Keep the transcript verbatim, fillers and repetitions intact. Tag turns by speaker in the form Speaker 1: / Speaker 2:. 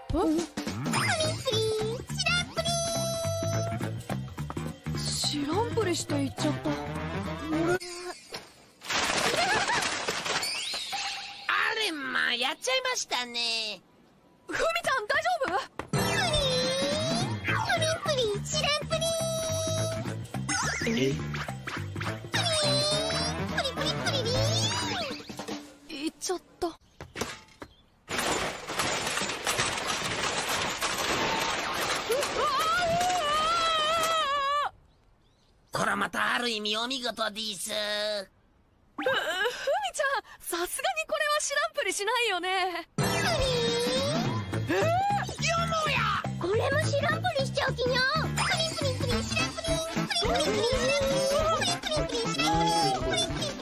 Speaker 1: プリンプリン
Speaker 2: 知らんぷりして言っちゃった。
Speaker 3: あれまあやっちゃいましたね。
Speaker 2: ふみちゃん大丈夫？
Speaker 1: プリンプリンプリン知らんプリン
Speaker 4: え
Speaker 1: プリプリプリリン
Speaker 2: 言っちゃった。
Speaker 3: こらまたある意味お見事です。
Speaker 2: ふ、ふみちゃん、さすがにこれは知らんぷりしないよね。
Speaker 1: プリン
Speaker 3: えー、よもや
Speaker 1: これも知らんぷりしちゃうきにゃ。プリンプリンプリン知らんプリンプリンプリンプリン知らんプリンプリンプリン知らんプリンプリンプリンプリン